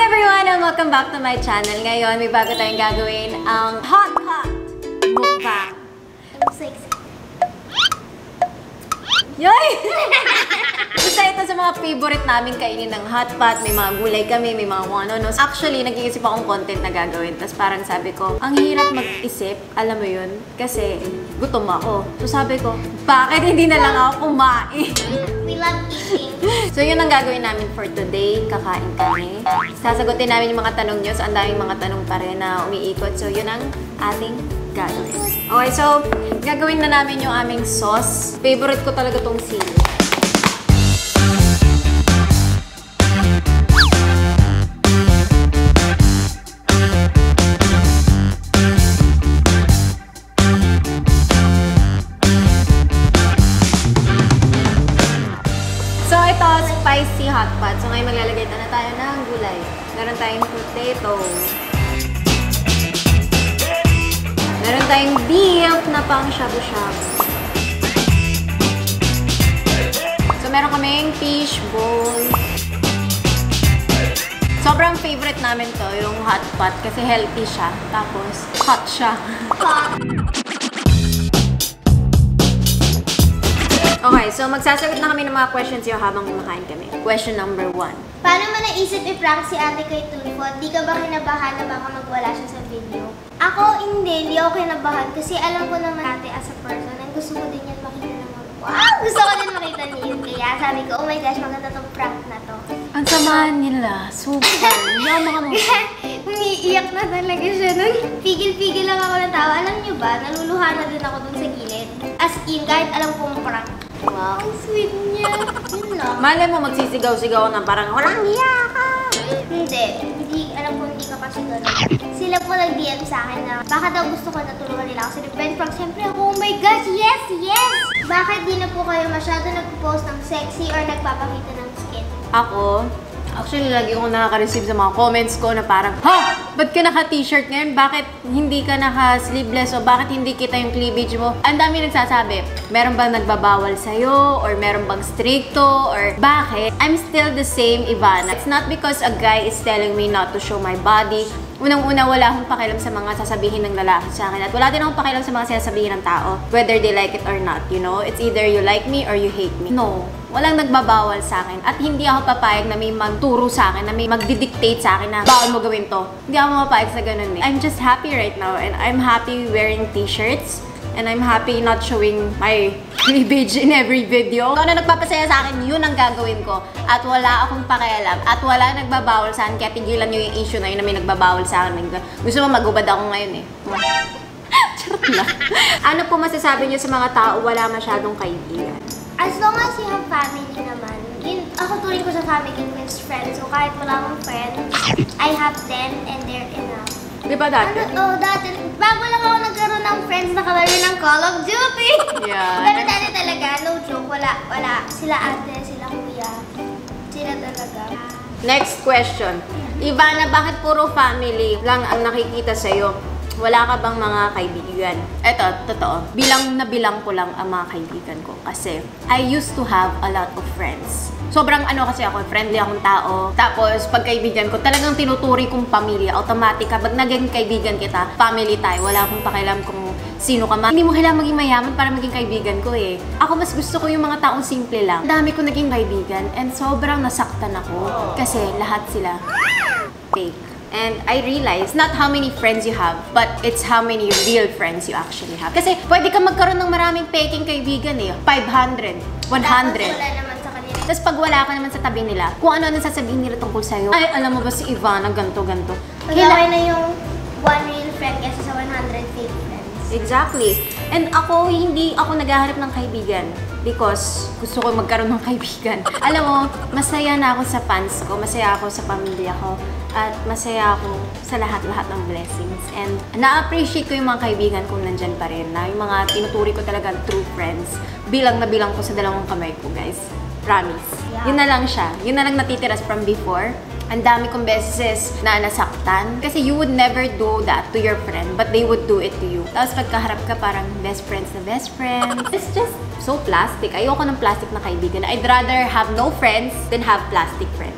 everyone and welcome back to my channel. Ngayon, may bago tayong gagawin ang hot mukbang. Yoy! Isa ito sa mga favorite namin kainin ng hot pot. May mga gulay kami, may mga ano. Actually, nag-iisip akong content na gagawin. Tapos parang sabi ko, ang hirap mag-isip, alam mo yun, kasi gutom ako. So sabi ko, bakit hindi na lang ako kumain? We love eating. So yun ang gagawin namin for today. Kakain kami. Sasagutin namin yung mga tanong nyo. So ang daming mga tanong pa rin na umiikot. So yun ang ating gagawin. Okay, so gagawin na namin yung aming sauce. Favorite ko talaga tong sili. Spicy hot pot. So ngayon maglalagay na tayo ng gulay. Meron tayong potato. Meron tayong beef na pang shabu-shabu. So meron kaming fish bowl. Sobrang favorite namin to, yung hot pot kasi healthy siya. Tapos hot siya. Okay, so magsasagot na kami ng mga questions yung habang kumakain kami. Question number 1. Paano mo naisip i-prank si ate kay Tulfo? Di ka ba kinabahan na baka magwala siya sa video? Ako hindi ako kinabahan kasi alam ko naman ate as a person and gusto ko din yan makita naman. Wow! Gusto ko din makita niyo. Kaya sabi ko, oh my gosh, maganda tong prank na to. Ang samahan nila. Super. Yama ka mo. Umiiyak na talaga siya nun. Pigil-pigil lang ako ng tawa. Alam niyo ba, naluluha na din ako dun sa gilid. As in, kahit alam kong prank. Wow, ang sweet niya. Yun lang. Malay mo magsisigaw-sigaw na parang walang hiya ka. Hindi. Alam ko hindi ka kasi gano'n. Sila po nag-DM sa akin na baka daw gusto ko na tulungan nila ako sa revenge prank. Siyempre ako, oh my gosh, yes! Bakit di na po kayo masyado nagpo-post ng sexy or nagpapakita ng skin? Ako, actually lagi akong nakaka-receive sa mga comments ko na parang, ha! Ba't ka naka-t-shirt ngayon? Bakit hindi ka naka-sleeveless? O bakit hindi kita yung cleavage mo? Ang dami nagsasabi, meron bang nagbabawal sa'yo? Or meron bang stricto? Or bakit? I'm still the same Ivana. It's not because a guy is telling me not to show my body. Unang-una, wala akong pakialam sa mga sasabihin ng lalaki sa akin. At wala din akong pakialam sa mga sinasabihin ng tao. Whether they like it or not, you know? It's either you like me or you hate me. No. Walang nagbabawal sa akin. At hindi ako papayag na may magturo sa akin, na may magdidictate sa akin na bawal mo gawin to. Hindi ako mapapayag sa ganun eh. I'm just happy right now and I'm happy wearing t-shirts. And I'm happy not showing my cleavage in every video. Kung ano nagpapasaya sa akin, yun ang gagawin ko. At wala akong pakialam. At wala nagbabawal sa akin. Kaya tigilan nyo yung issue na yun na may nagbabawal sa akin. Gusto mo magubad ako ngayon eh. Charot lang. Ano po masasabi nyo sa mga tao wala masyadong kaibigan? As long as you have family naman, ako tuloy ko sa family means friends. So kahit wala akong friends, I have them and they're enough. Di ba dati? Dati. Bago lang ako nagkaroon ng friends na kalaro ng Call of Duty. Yeah. Pero dati talaga, no joke, wala. Sila ate, sila kuya. Sila talaga. Next question. Ivana, bakit puro family lang ang nakikita sa'yo? Wala ka bang mga kaibigan? Eto, totoo. Bilang na bilang ko lang ang mga kaibigan ko. Kasi I used to have a lot of friends. Sobrang kasi ako, friendly akong tao. Tapos, pag kaibigan ko, talagang tinuturi kong pamilya. Automatic, kapag naging kaibigan kita, family tayo. Wala akong pakialam kung sino ka man. Hindi mo kailangan maging mayaman para maging kaibigan ko eh. Ako, mas gusto ko yung mga taong simple lang. Ang dami ko naging kaibigan and sobrang nasaktan ako. Kasi lahat sila fake. And I realized, not how many friends you have, but it's how many real friends you actually have. Kasi pwede ka magkaroon ng maraming faking kaibigan eh. 500, 100. Wala naman sa kanila. Tapos pag wala ka naman sa tabi nila, kung ano sasabihin nila tungkol sa'yo, ay, alam mo ba si Ivana, ganto. Kailangan na yung one real friend kasi sa 100 fake friends. Exactly. And ako, hindi ako naghahanap ng kaibigan because gusto ko magkaroon ng kaibigan. Alam mo, masaya na ako sa fans ko, masaya ako sa pamilya ko, at masaya ako sa lahat-lahat ng blessings. And na-appreciate ko yung mga kaibigan kong nandyan pa rin, na yung mga tinuturi ko talaga true friends. Bilang na bilang ko sa dalawang kamay ko, guys. Promise. Yeah. Yun na lang siya. Yun na lang natitiras from before. Ang dami kong beses na nasaktan. Kasi you would never do that to your friend, but they would do it to you. Tapos pagkaharap ka, parang best friends na best friends. It's just so plastic. Ayoko ng plastic na kaibigan. I'd rather have no friends than have plastic friends.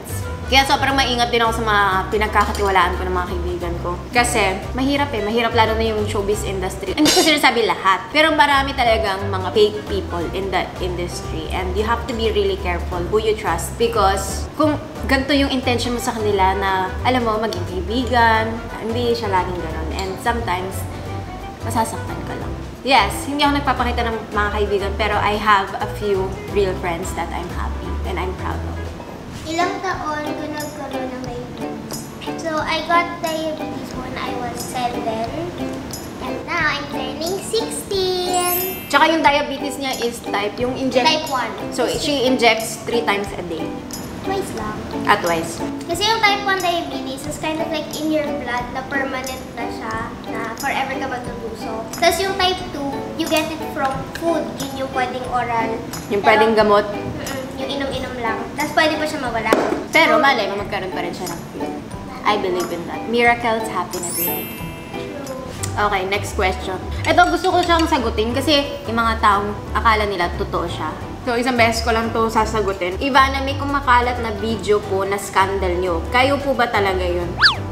Kaya sobrang maingat din ako sa mga pinagkakatiwalaan ko ng mga kaibigan ko. Kasi mahirap mahirap lalo na yung showbiz industry. Hindi ko sinasabi lahat, pero marami talagang mga fake people in that industry and you have to be really careful who you trust because kung ganito yung intention mo sa kanila na alam mo, maging kaibigan, hindi siya laging ganun. And sometimes, masasaktan ka lang. Yes, hindi ako nagpapakita ng mga kaibigan pero I have a few real friends that I'm happy and I'm proud of. Ilang taon ko nagkaroon ng diabetes. So, I got diabetes when I was 7. And now, I'm turning 16. Tsaka yung diabetes niya is yung Type 1. So, she injects 3 times a day. Twice lang. Twice. Kasi yung type 1 diabetes is kind of like in your blood na permanent na siya, na forever ka magtutuso. Tapos yung type 2, you get it from food. Yun yung pwedeng oral. Yung pwedeng gamot. Yung inom-inom lang. Tapos pwede pa siya mawala. Pero malay mo, magkaroon pa rin siya ng cure. I believe in that. Miracles happen every day. Okay, next question. Ito, gusto ko siyang sagutin kasi yung mga taong akala nila totoo siya. So, isang beses ko lang to sasagutin. Ivana, may kumakalat na video po na scandal nyo. Kayo po ba talaga yun?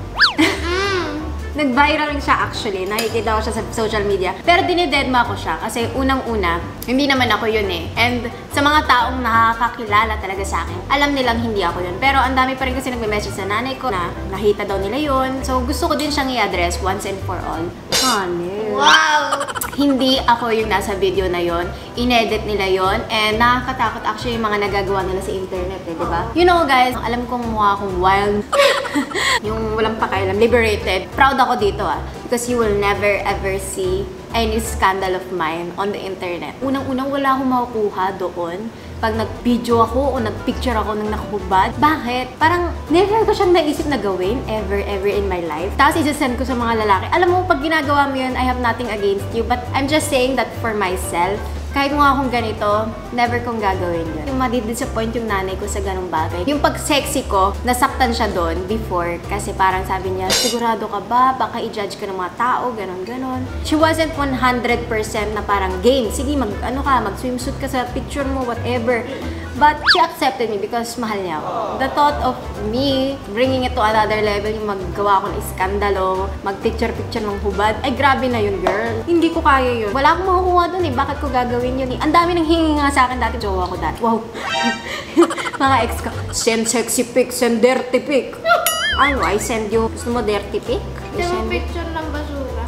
Nag-viral rin siya actually. Nakikita ko siya sa social media. Pero dinidedma ko siya kasi unang-una, hindi naman ako yun eh. And sa mga taong nakakakilala talaga sa akin, alam nilang hindi ako yun. Pero ang dami pa rin kasi nagme-message sa nanay ko na nakita daw nila yun. So gusto ko din siyang i-address once and for all. Honey. Wow! Hindi ako yung nasa video na yon. Inedit nila yon. And nakakatakot actually yung mga nagagawa nila sa internet eh, di ba? You know guys, alam kong mukha akong wild. Yung walang pakialam, liberated. Proud ako dito because you will never ever see any scandal of mine on the internet. Unang-unang wala akong makukuha doon pag nag-video ako o nag-picture ako ng nakahubad. Bakit? Parang never ko siyang naisip na gawin ever in my life. Tapos isasend ko sa mga lalaki. Alam mo, pag ginagawa mo yun, I have nothing against you. But I'm just saying that for myself, kahit mo akong ganito, never kong gagawin yun. Yung madi-disappoint yung nanay ko sa ganung bagay. Yung pag-sexy ko, nasaktan siya doon before. Kasi parang sabi niya, sigurado ka ba? Baka i-judge ka ng mga tao, ganon. She wasn't 100% na parang game. Sige, mag-swimsuit ka sa picture mo, whatever. But she accepted me because mahal niya ako. The thought of me bringing it to another level, yung maggawa ko ng iskandalo, mag-picture-picture ng hubad, ay grabe na yun, girl. Hindi ko kaya yun. Wala akong makukuha dun eh. Bakit ko gagawin yun eh? Ang dami nang hingi nga sa akin dati. Jowa ko dati. Wow. Mga ex ko, send sexy pic, send dirty pic. Ano, I send you, gusto mo dirty pic? Yung picture ng basura.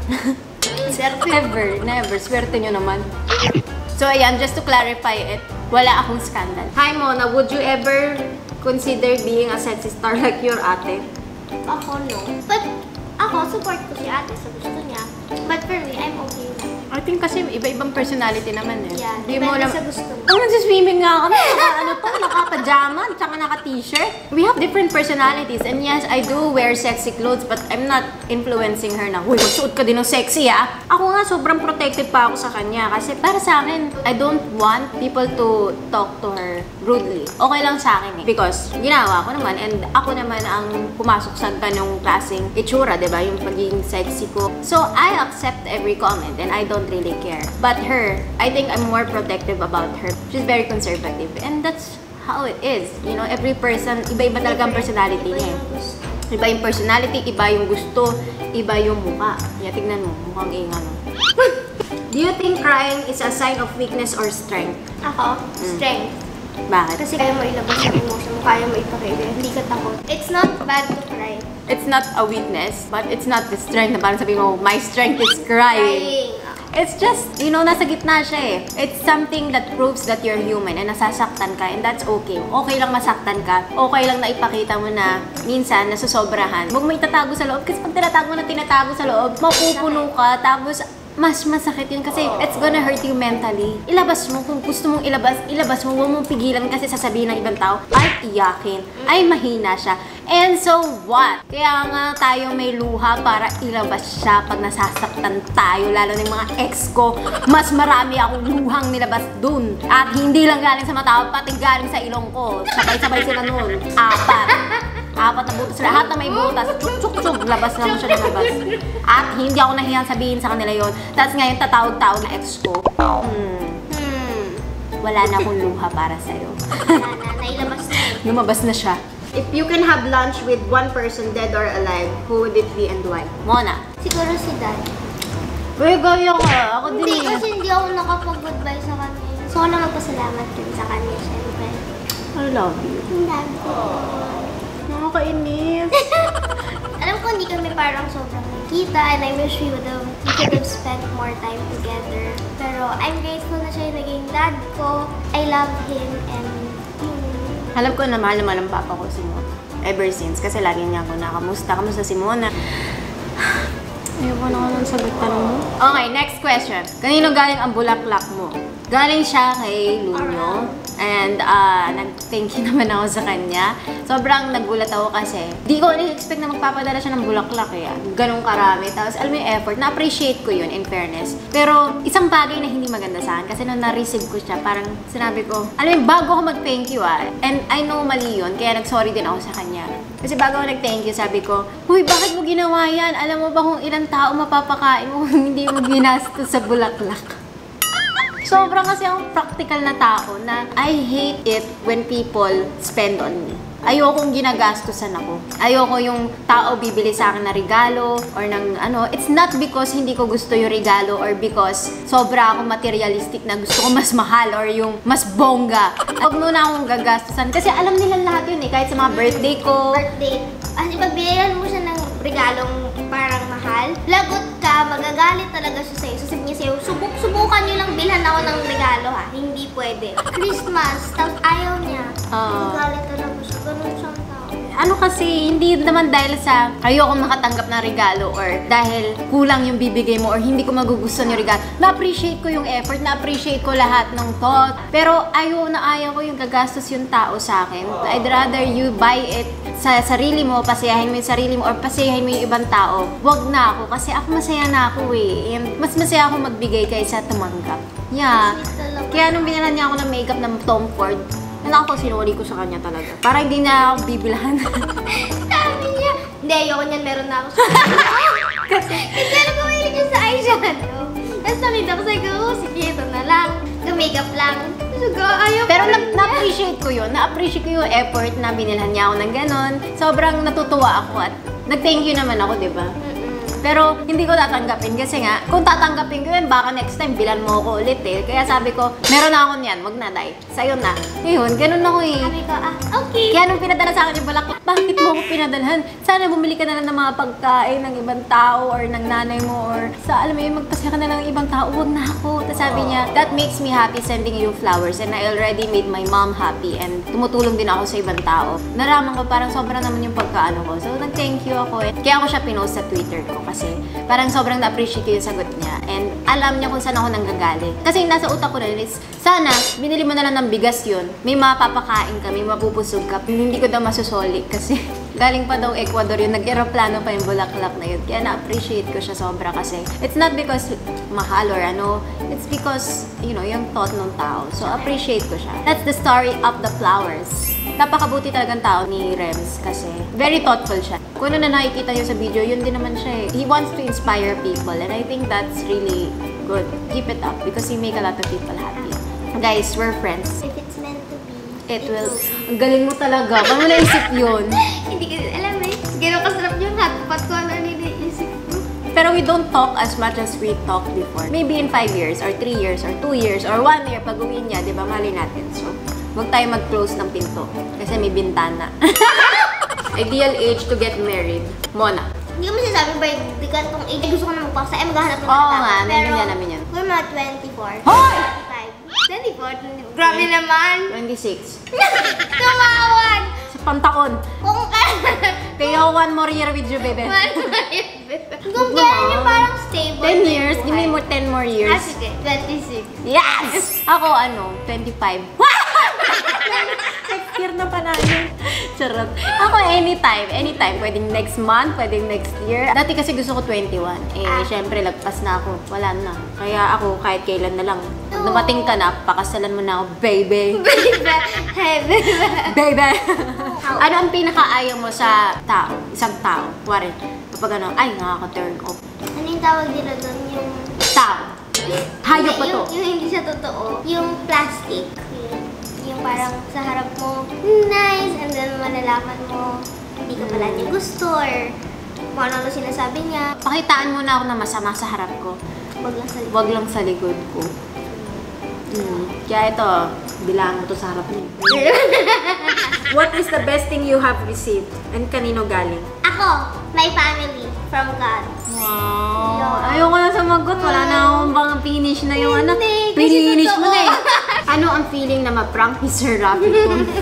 Never. Swerte nyo naman. So, ayan, just to clarify it, wala akong scandal. Hi, Mona, would you ever consider being a sexy star like your ate? Ako, no. But, ako, support ko si ate sa gusto niya. But for me, I'm okay na. I think kasi iba-ibang personality naman eh. Yeah, Di mo depende lang... sa gusto mo. Nagsiswimming nga kami. Naka-pajama, tsaka naka-t-shirt. We have different personalities. And yes, I do wear sexy clothes, but I'm not influencing her na, "Uy, magsuot ka din ng sexy Ako nga, sobrang protective pa ako sa kanya. Kasi para sa akin, I don't want people to talk to her rudely. Okay lang sa akin eh. Because ginawa ko naman, and ako naman ang pumasok sa ganong klaseng itsura, diba? Yung pagiging sexy ko. So, I accept every comment, and I don't really care. But her, I think I'm more protective about her. She's very conservative. And that's how it is. You know, every person, iba-iba talaga ang personality niya. Iba yung personality, iba yung gusto, iba yung mukha. Yeah, tignan mo, mukhang ingano. Do you think crying is a sign of weakness or strength? Ako, strength. Bakit? Kasi kaya mo ilabas yung emotion mo, kaya mo ipakita, hindi ka takot. It's not bad to cry. It's not a weakness, but it's not the strength na parang sabihin mo, my strength is crying. It's just, you know, nasa gitna siya eh. It's something that proves that you're human and nasasaktan ka, and that's okay. Okay lang masaktan ka. Okay lang na ipakita mo na minsan nasusobrahan. Huwag mo itatago sa loob kasi pag tinatago sa loob, mapupuno ka, tapos mas masakit yun kasi it's gonna hurt you mentally. Ilabas mo kung gusto mong ilabas mo, huwag mong pigilan kasi sasabihin ng ibang tao, ay iyakin, ay mahina siya. And so what? Kaya nga tayo may luha para ilabas siya pag nasasaktan tayo, lalo ng mga ex ko. Mas marami akong luhang nilabas dun. At hindi lang galing sa mata, pati galing sa ilong ko. Sabay-sabay sila nun. Apat na butas. Lahat na may butas. Tsuk-tsuk-tsuk. Labas na mo siya ng labas. At hindi ako nahiyang sabihin sa kanila yon. Tapos ngayon tatawag-tawag na ex ko. Wala na akong luha para sa'yo. Nailabas na. Lumabas na siya. If you can have lunch with one person, dead or alive, who would it be and why? Mona. Siguro si Dad. Uy, gaya ka. Ako din Hindi, eh. kasi hindi ako nakapag-goodbye sa kanya. So, ako na magpasalamat din sa kanya, syempre. I love you. Ang dami ko. Nakakainis. Alam ko hindi kami parang sobrang nakita and I wish we could have spent more time together. Pero I'm grateful na siya yung naging dad ko. I love him and Alam ko na mahal ang papa ko si Mona. Ever since. Kasi lagi niya ako nakamusta. Kamusta si Mona? Ayoko na ako ng sagot tanong mo. Okay, next question. Kanino galing ang bulaklak mo? Galing siya kay Lunyo. And nag-thank you naman ako sa kanya. Sobrang nagulat ako kasi di ko expect na magpapadala siya ng bulaklak eh. Ganong karami. Tapos alam mo yung effort. Na-appreciate ko yun in fairness. Pero isang bagay na hindi maganda sa akin kasi nung na-receive ko siya, parang sinabi ko, alam mo yung bago ako mag-thank you and I know mali yun, kaya nag-sorry din ako sa kanya. Kasi bago ako nag-thank you, sabi ko, huy, bakit mo ginawa yan? Alam mo ba kung ilang tao mapapakain mo kung hindi mo ginastos sa bulaklak? Sobrang kasi akong practical na tao na I hate it when people spend on me. Ayokong ginagastusan ako. Ayoko yung tao bibili sa akin na regalo or ng ano. It's not because hindi ko gusto yung regalo or because sobra ako materialistic na gusto ko mas mahal or yung mas bongga. Huwag muna akong gagastusan. Kasi alam nila lahat yun eh. Kahit sa mga birthday ko. birthday. Kasi pag binigyan mo siya ng regalong parang mahal, lagot ka, magagalit talaga siya sa'yo. Sasabihin niya sa'yo, subukan niyo lang bilhan ako ng regalo ha. Hindi pwede. Christmas, tapos ayaw niya. Magagalit talaga siya. Ganun siyang tao. Ano kasi, hindi naman dahil sa ayoko makatanggap ng regalo or dahil kulang yung bibigay mo or hindi ko magugustuhan yung regalo. Na-appreciate ko yung effort, na-appreciate ko lahat ng thought. Pero ayaw ko yung gagastos yung tao sa akin. I'd rather you buy it sa sarili mo, pasayahin mo yung sarili mo or pasayahin mo yung ibang tao. Wag na ako kasi ako masaya na ako eh. And mas masaya ako magbigay kaysa tumanggap. Yeah. Kaya nung binalan niya ako ng makeup ng Tom Ford, ako sinuli ko sa kanya talaga. Para hindi na ako bibilhan. Sabi niya, hindi, ayoko niyan, meron na ako. Kasi alam ko mahilig niya sa eyeshadow. Tapos sabi ko, sige, ito na lang. Makeup lang. Pero na-appreciate ko yun. Na-appreciate ko yung effort na binilhan niya ako ng ganon. Sobrang natutuwa ako at nag-thank you naman ako, di ba? Pero hindi ko tatanggapin kasi nga, kung tatanggapin ko yun, baka next time bilan mo ako ulit eh. Kaya sabi ko, meron na ako niyan, wag na dahil. Sa'yo na. Ngayon, ganun ako eh. Sabi ko, okay. Kaya nung pinadala sa akin yung bulaklak, bakit mo ako pinadalhan? Sana bumili ka na lang ng mga pagkain ng ibang tao or ng nanay mo or sa alam mo yun, magpasya ka na lang ng ibang tao, wag na ako. Tapos sabi niya, that makes me happy sending you flowers and I already made my mom happy and tumutulong din ako sa ibang tao. Naraman ko parang sobra naman yung pagkaano ko. So nag-thank you ako eh. Kaya ako siya pinost sa Twitter ko kasi parang sobrang na-appreciate ko yung sagot niya and alam niya kung saan ako nanggagaling. Kasi yung nasa utak ko na is, sana binili mo na lang ng bigas yun. May mapapakain ka, may mapupusog ka. Hindi ko daw masusoli kasi galing pa daw Ecuador yun, nag-aeroplano pa yung bulaklak na yun. Kaya na-appreciate ko siya sobra kasi it's not because mahal or ano, it's because, you know, yung thought ng tao. So, appreciate ko siya. That's the story of the flowers. Napakabuti talagang tao ni Rems kasi very thoughtful siya. Kung ano na nakikita niyo sa video, yun din naman siya eh. He wants to inspire people and I think that's really good. Keep it up because you make a lot of people happy. Guys, we're friends. If it's meant to be, It will. Ang galing mo talaga. Paano mo naisip yun? Hindi ko alam eh. Gano'n kasarap yung hotpot ko ano niliisip ko. Pero we don't talk as much as we talked before. Maybe in 5 years, or 3 years, or 2 years, or 1 year, pag uwi niya, di ba, mali natin. So, huwag tayo mag-close ng pinto. Kasi may bintana. Ideal age to get married. Mona. Hindi ko masasabi ba yung gantong age. Gusto ko na magpaksa. Maghahanap ng Oo nga, naiintindihan namin yan. We're mga 24. Hoy! 24? Grabe naman. 26. Tumawad! Sa pantakon. Kung Kaya 1 more year with you, baby. Kung kailan niya parang stable. 10 years? Give me more 10 more years. Ah, sige. 26. Yes! Ako, 25. Next year na pa namin. Charot. Ako, anytime. Anytime. Pwedeng next month, pwedeng next year. Dati kasi gusto ko 21. Syempre, lagpas na ako. Wala na. Kaya ako, kahit kailan na lang. Pag dumating ka na, pakasalan mo na ako, baby. Baby! Ano ang pinakaayaw mo sa tao? Isang tao? Wari. Kapag ano, ay, nakaka-turn off. Ano yung tawag nila doon? Yung... Tao. Hayop pa to. Yung hindi siya totoo. Yung plastic. Yung yung parang sa harap mo, nice, and then malalaman mo, hindi ka pala niya gusto, or kung ano sinasabi niya. Pakitaan mo na ako na masama sa harap ko. Wag lang sa likod. Wag lang sa likod ko. Kaya ito, bilang mo to sa harap niyo. What is the best thing you have received? And kanino galing? Ako, my family, from God. Wow! Yeah. Ayoko na sumagot. Wala na akong bang finish na yung ano. Hindi, kasi Finish mo totoo. na eh. Ano ang feeling na ma-prank ni Sir Rapi Tulfo?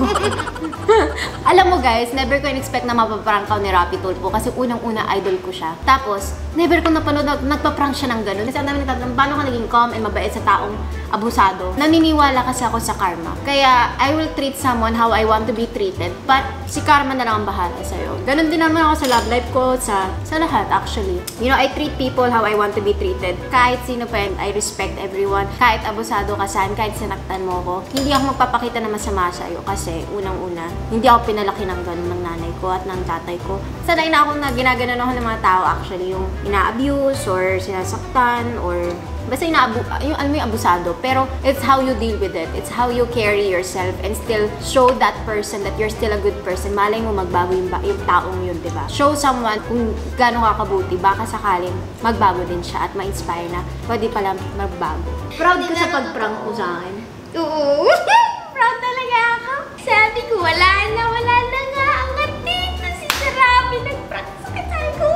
Alam mo guys, never ko in-expect na mapaprank ka ni Rapi Tulfo kasi unang-una idol ko siya. Tapos, never ko napanood na nagpa-prank siya ng ganun. Kasi ang dami nagtatanong, paano ka naging calm and mabait sa taong abusado? Naniniwala kasi ako sa karma. Kaya, I will treat someone how I want to be treated. But, si karma na lang ang bahala sa'yo. Ganun din naman ako sa love life ko, sa lahat actually. You know, I treat people how I want to be treated. Kahit sino pa yan, I respect everyone. Kahit abusado ka saan, kahit sinaktan mo ko, hindi ako magpapakita na masama sa'yo kasi unang-una, hindi ako pinalaki ng ganun ng nanay ko at ng tatay ko. Sanay na ako na ginaganon ako ng mga tao actually, yung ina-abuse or sinasaktan or basta yung alam mo yung abusado. Pero it's how you deal with it. It's how you carry yourself and still show that person that you're still a good person. Malay mo magbago yung taong yun, di ba? Show someone kung gano'ng kakabuti. Baka sakaling magbago din siya at ma-inspire na pwede pala magbago. Proud ka sa pag-prank mo sa akin. Oo. Proud talaga ako. Sabi ko, wala na nga. Ang dito si Sarabi nag-prank sa kasal ko.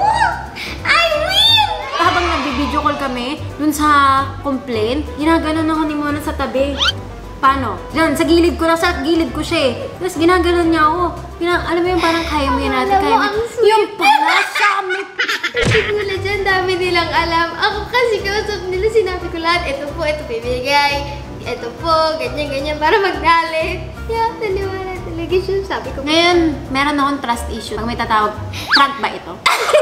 I win! Habang nag-video call kami, dun sa complaint, ginaganon ako ni Mona sa tabi. Paano? Diyan, sa gilid ko siya eh. Tapos ginaganon niya ako. Alam mo yung parang kaya mo yan natin, Alam kaya mo, mo. ang sweet. Yung pala siya, may Sigula dyan, dami nilang alam. Ako kasi kausap nila, sinabi ko lahat, ito po, ito bibigay. Ito po, ganyan, para magdalit. Yeah, naniwala talaga siya. Sabi ko, Ngayon, meron akong trust issue. Pag may tatawag, prank ba ito?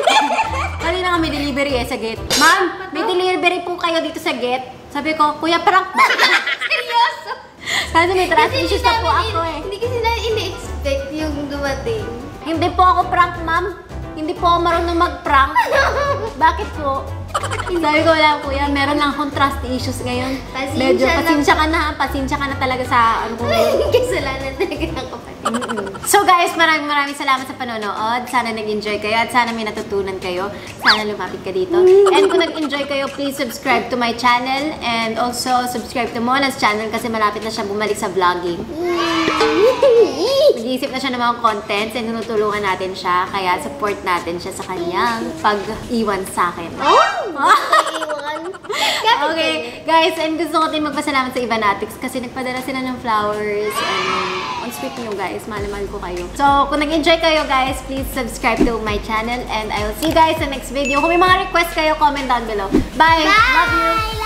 Kanina nga may delivery sa gate. Ma'am, may delivery po kayo dito sa gate. Sabi ko, kuya, prank ba? seryoso. Kasi may trust Kasi issues na po ako eh. Hindi kasi na ini-expect yung dumating. Hindi po ako prank, ma'am. Hindi po ako marunong mag-prank. Bakit po? Sabi ko, wala kuya, meron lang akong trust issues ngayon. Medyo pasensya ka na talaga sa ano ko ngayon. Kasalanan talaga ng kapatid. So guys, maraming salamat sa panonood. Sana nag-enjoy kayo at sana may natutunan kayo. Sana lumapit ka dito. And kung nag-enjoy kayo, please subscribe to my channel and also subscribe to Mona's channel kasi malapit na siya bumalik sa vlogging. Nag-iisip na siya ng mga contents and tinutulungan natin siya. Kaya support natin siya sa kanyang pag-iwan sa akin. Okay, guys, and gusto ko din magpasalamat sa Ivanatics kasi nagpadala sila ng flowers and on sweet nyo guys, mahal ko kayo. So, kung nag-enjoy kayo guys, please subscribe to my channel and I will see you guys sa next video. Kung may mga request kayo, comment down below. Bye! Love you!